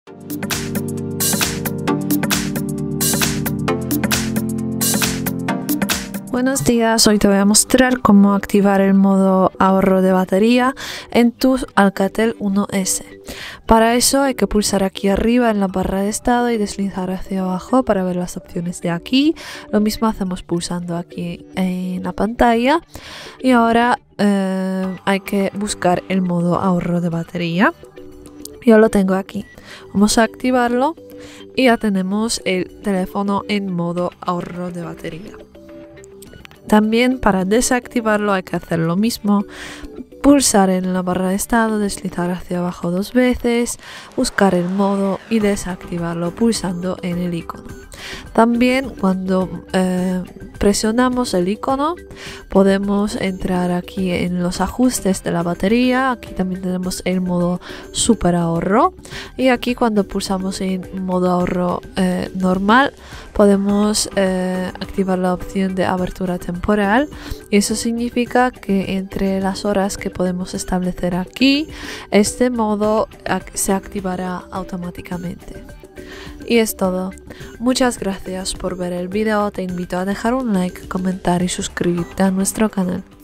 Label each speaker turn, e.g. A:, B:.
A: Buenos días, hoy te voy a mostrar cómo activar el modo ahorro de batería en tu Alcatel 1S. Para eso hay que pulsar aquí arriba en la barra de estado y deslizar hacia abajo para ver las opciones de aquí. Lo mismo hacemos pulsando aquí en la pantalla y ahora hay que buscar el modo ahorro de batería. Yo lo tengo aquí. Vamos a activarlo y ya tenemos el teléfono en modo ahorro de batería. También para desactivarlo hay que hacer lo mismo, pulsar en la barra de estado, deslizar hacia abajo 2 veces, buscar el modo y desactivarlo pulsando en el icono. También cuando presionamos el icono podemos entrar aquí en los ajustes de la batería. Aquí también tenemos el modo super ahorro y aquí cuando pulsamos en modo ahorro normal podemos activar la opción de abertura temporal y eso significa que entre las horas que podemos establecer aquí este modo se activará automáticamente. Y es todo. Muchas gracias por ver el video. Te invito a dejar un like, comentar y suscribirte a nuestro canal.